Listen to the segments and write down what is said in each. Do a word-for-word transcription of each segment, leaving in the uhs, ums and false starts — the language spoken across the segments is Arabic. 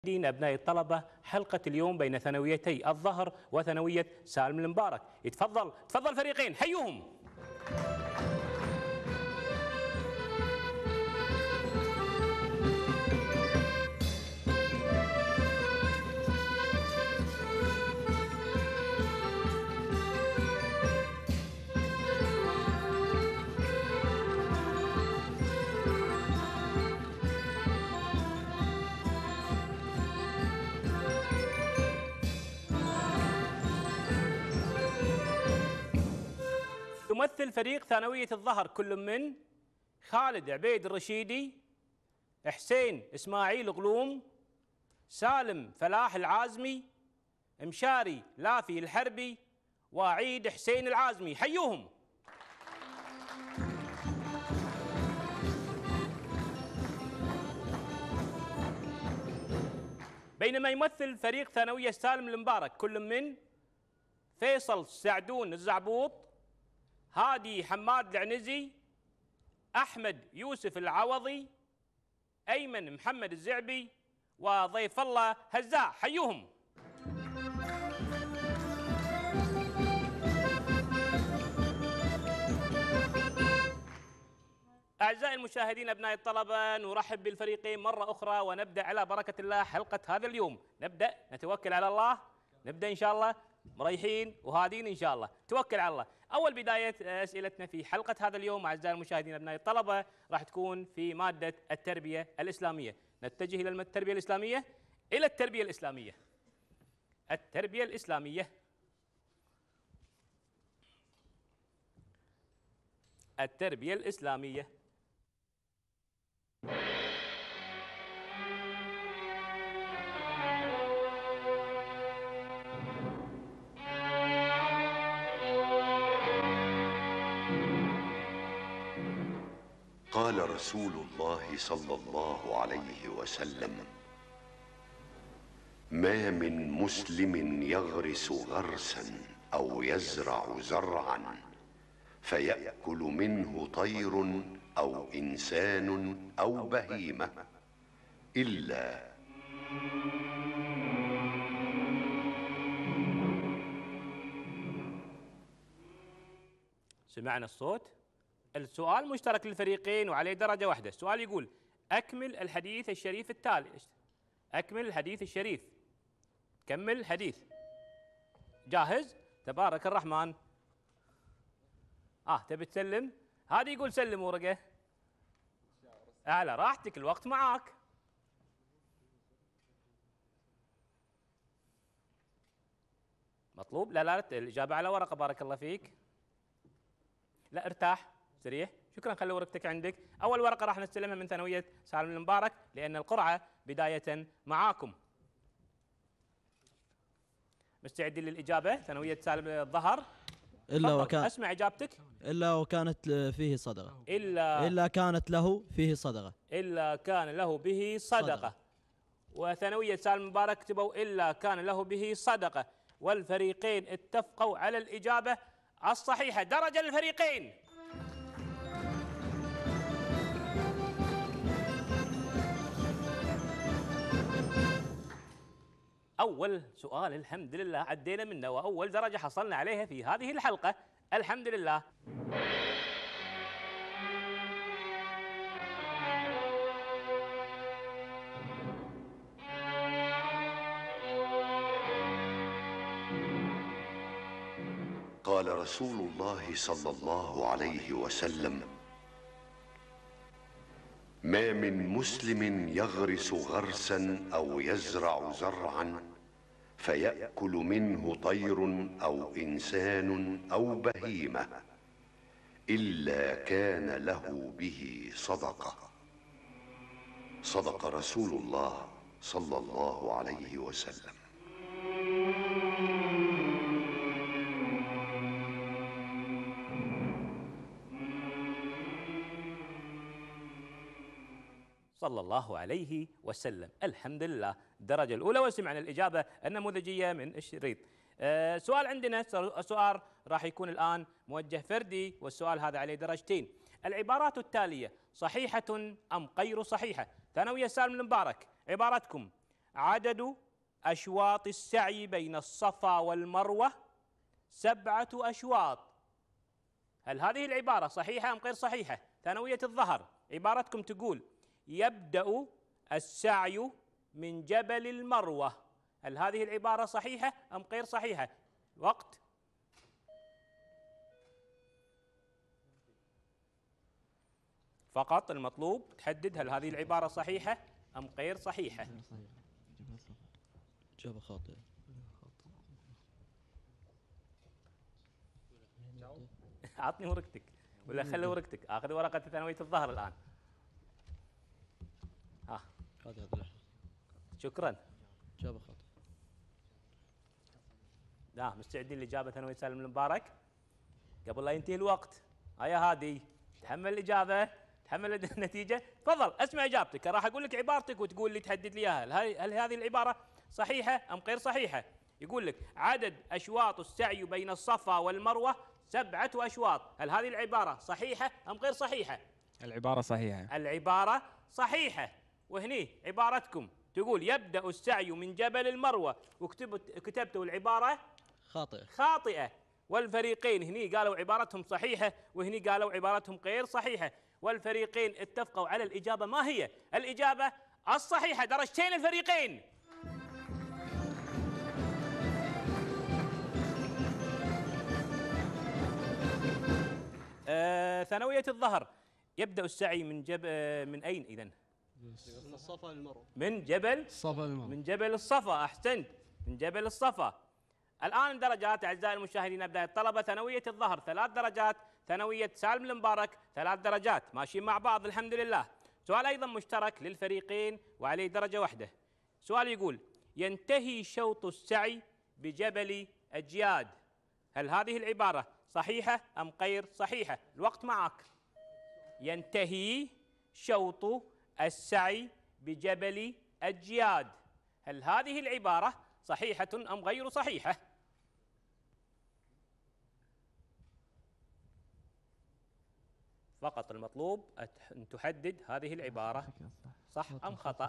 أبناء الطلبة حلقة اليوم بين ثانويتي الظهر وثانوية سالم المبارك. يتفضل تفضل فريقين حيوهم. يمثل فريق ثانوية الظهر كل من خالد عبيد الرشيدي، حسين اسماعيل غلوم، سالم فلاح العازمي، مشاري لافي الحربي، وعيد حسين العازمي. حيوهم. بينما يمثل فريق ثانوية سالم المبارك كل من فيصل سعدون الزعبوط، هادي حماد العنزي، أحمد يوسف العوضي، أيمن محمد الزعبي، وضيف الله هزاع. حيوهم. أعزائي المشاهدين أبناء الطلبة، نرحب بالفريقين مرة أخرى ونبدأ على بركة الله حلقة هذا اليوم. نبدأ نتوكل على الله، نبدأ إن شاء الله مريحين وهادين إن شاء الله. توكل على الله. أول بداية أسئلتنا في حلقة هذا اليوم أعزائي المشاهدين أبناء الطلبة راح تكون في مادة التربية الإسلامية. نتجه إلى التربية الإسلامية إلى التربية الإسلامية التربية الإسلامية التربية الإسلامية قال رسول الله صلى الله عليه وسلم: ما من مسلم يغرس غرسا أو يزرع زرعا فيأكل منه طير أو إنسان أو بهيمة إلا سمعنا الصوت. السؤال مشترك للفريقين وعليه درجة واحدة. السؤال يقول: أكمل الحديث الشريف التالي. أكمل الحديث الشريف. كمل الحديث. جاهز؟ تبارك الرحمن. آه تبي تسلم؟ هذا يقول سلم ورقة. على راحتك، الوقت معاك. مطلوب؟ لا لا الإجابة على ورقة. بارك الله فيك. لا ارتاح سريح. شكرا. خلي ورقتك عندك. أول ورقة راح نستلمها من ثانوية سالم المبارك لأن القرعة بداية معاكم. مستعدين للإجابة؟ ثانوية سالم الظهر. إلا وكان أسمع إجابتك. إلا وكانت فيه صدقة. إلا إلا كانت له فيه صدقة. إلا كان له به صدقة, صدقة. وثانوية سالم المبارك كتبوا إلا كان له به صدقة، والفريقين اتفقوا على الإجابة الصحيحة. درجة للفريقين. أول سؤال الحمد لله عدينا منه، وأول درجة حصلنا عليها في هذه الحلقة الحمد لله. قال رسول الله صلى الله عليه وسلم: ما من مسلم يغرس غرسا أو يزرع زرعا فيأكل منه طير أو إنسان أو بهيمة إلا كان له به صدقة. صدق رسول الله صلى الله عليه وسلم. صلى الله عليه وسلم. الحمد لله. الدرجة الأولى. وسمعنا الإجابة النموذجية من الشريط. أه سؤال عندنا، سؤال راح يكون الآن موجه فردي، والسؤال هذا عليه درجتين. العبارات التالية صحيحة أم غير صحيحة؟ ثانوية سالم المبارك، عبارتكم: عدد أشواط السعي بين الصفا والمروة سبعة أشواط. هل هذه العبارة صحيحة أم غير صحيحة؟ ثانوية الظهر عبارتكم تقول يبدأ السعي من جبل المروة. هل هذه العبارة صحيحة أم غير صحيحة؟ وقت. فقط المطلوب تحدد هل هذه العبارة صحيحة أم غير صحيحة. إجابة خاطئة. أعطني ورقتك ولا خلي ورقتك، آخذ ورقة ثانوية الظهر الآن. ها هذه هذا شكرا. إجابة خاطئة. لا مستعدين لإجابة ثانوية سالم المبارك قبل لا ينتهي الوقت. هيا هادي تحمل الإجابة، تحمل النتيجة. تفضل اسمع إجابتك، راح أقول لك عبارتك وتقول لي تحدد لي إياها. هل, هل هذه العبارة صحيحة أم غير صحيحة؟ يقول لك عدد أشواط السعي بين الصفا والمروة سبعة أشواط. هل هذه العبارة صحيحة أم غير صحيحة؟ العبارة صحيحة. العبارة صحيحة. وهني عبارتكم تقول يبدأ السعي من جبل المروة، وكتبت كتبتوا العبارة خاطئة. خاطئة. والفريقين هني قالوا عبارتهم صحيحة وهني قالوا عبارتهم غير صحيحة، والفريقين اتفقوا على الإجابة. ما هي الإجابة الصحيحة؟ درجتين الفريقين. آه ثانوية الظهر يبدأ السعي من جبل من أين إذن؟ من الصفا للمروة. من جبل الصفا للمروة. من جبل الصفا. أحسنت، من جبل الصفا. الآن درجات أعزائي المشاهدين أبناء الطلبة. ثانوية الظهر ثلاث درجات، ثانوية سالم المبارك ثلاث درجات، ماشيين مع بعض الحمد لله. سؤال أيضا مشترك للفريقين وعليه درجة واحدة. سؤال يقول ينتهي شوط السعي بجبل أجياد. هل هذه العبارة صحيحة أم غير صحيحة؟ الوقت معك. ينتهي شوط السعي بجبل أجياد. هل هذه العبارة صحيحة أم غير صحيحة؟ فقط المطلوب أن تحدد هذه العبارة صح أم خطأ.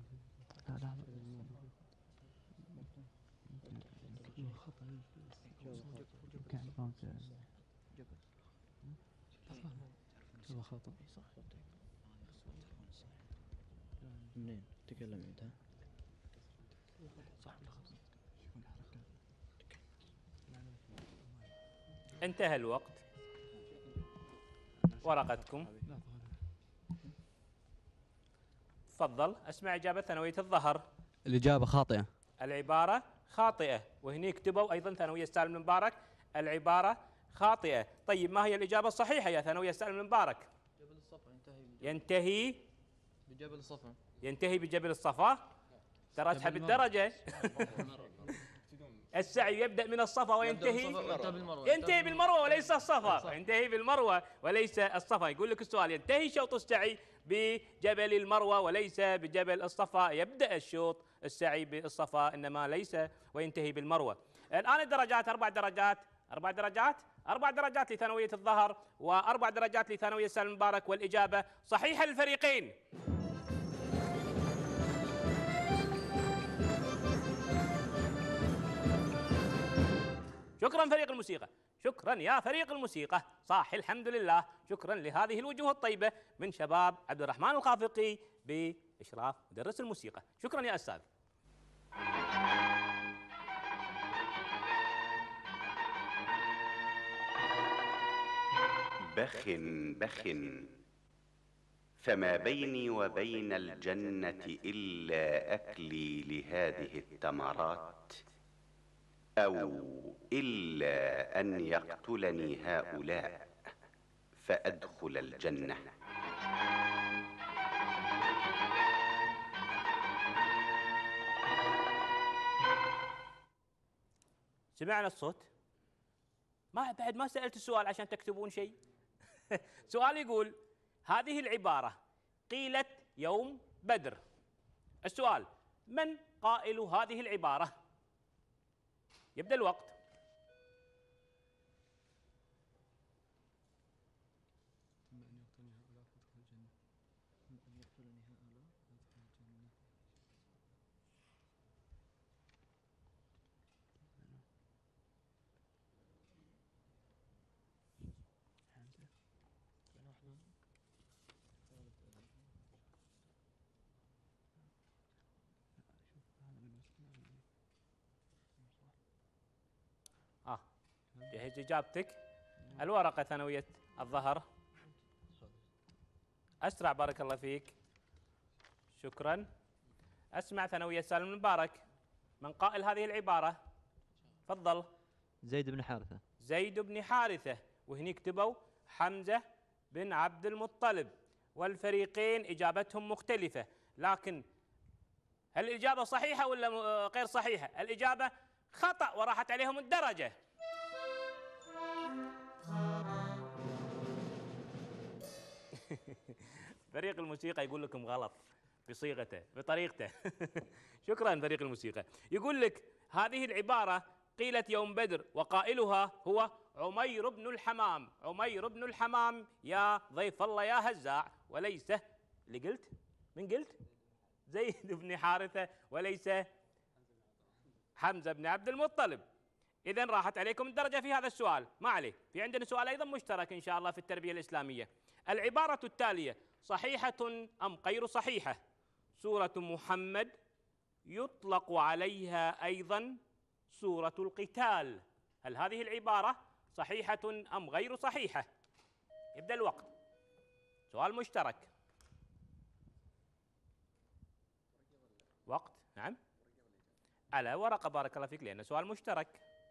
منين تكلم انت؟ انتهى الوقت. ورقتكم. تفضل اسمع إجابة ثانوية الظهر. الإجابة خاطئة. العبارة خاطئة. وهني كتبوا أيضا ثانوية سالم المبارك العبارة خاطئة. طيب ما هي الإجابة الصحيحة يا ثانوية سالم المبارك؟ جبل الصفا ينتهي بجبل الصفا. ينتهي بجبل الصفا. ترى تحب الدرجة. السعي يبدأ من الصفا وينتهي ينتهي بالمروة وليس الصفا. ينتهي بالمروة وليس الصفا. يقول لك السؤال ينتهي شوط السعي بجبل المروة وليس بجبل الصفا. يبدأ الشوط السعي بالصفا إنما ليس وينتهي بالمروة. الآن الدرجات أربع درجات أربع درجات أربع درجات لثانوية الظهر وأربع درجات لثانوية سالم المبارك، والإجابة صحيحة للفريقين. شكرا فريق الموسيقى، شكرا يا فريق الموسيقى، صح الحمد لله. شكرا لهذه الوجوه الطيبة من شباب عبد الرحمن الخافقي بإشراف مدرس الموسيقى. شكرا يا أستاذ. بخ بخ فما بيني وبين الجنة إلا أكلي لهذه التمرات، أو إلا أن يقتلني هؤلاء فأدخل الجنة. سمعنا الصوت؟ ما بعد ما سألت السؤال عشان تكتبون شيء. سؤال يقول هذه العبارة قيلت يوم بدر. السؤال من قائل هذه العبارة؟ يبدأ الوقت. جهز إجابتك. الورقة ثانوية الظهر. أسرع بارك الله فيك. شكرا. أسمع ثانوية سالم المبارك، من قائل هذه العبارة؟ تفضل. زيد بن حارثة. زيد بن حارثة، وهني كتبوا حمزة بن عبد المطلب، والفريقين إجابتهم مختلفة، لكن هل الإجابة صحيحة ولا غير صحيحة؟ الإجابة خطأ وراحت عليهم الدرجة. فريق الموسيقى يقول لكم غلط بصيغته بطريقته. شكرا فريق الموسيقى. يقول لك هذه العبارة قيلت يوم بدر وقائلها هو عمير بن الحمام. عمير بن الحمام يا ضيف الله يا هزاع، وليس اللي قلت من قلت زيد بن حارثة، وليس حمزة بن عبد المطلب. إذن راحت عليكم الدرجة في هذا السؤال، ما عليه. في عندنا سؤال أيضا مشترك إن شاء الله في التربية الإسلامية. العبارة التالية صحيحة أم غير صحيحة؟ سورة محمد يطلق عليها أيضا سورة القتال، هل هذه العبارة صحيحة أم غير صحيحة؟ يبدأ الوقت. سؤال مشترك. وقت. نعم على ورقة بارك الله فيك لأنه سؤال مشترك.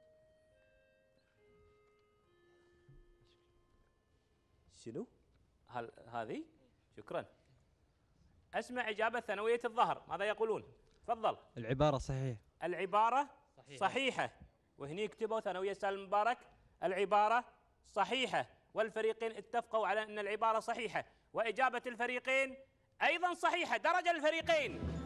شنو؟ هل هذه؟ شكرا. أسمع إجابة ثانوية الظهر، ماذا يقولون؟ تفضل. العبارة صحيحة. العبارة صحيحة, صحيحة. وهني يكتبوا ثانوية سالم المبارك العبارة صحيحة، والفريقين اتفقوا على أن العبارة صحيحة، وإجابة الفريقين أيضا صحيحة. درجة الفريقين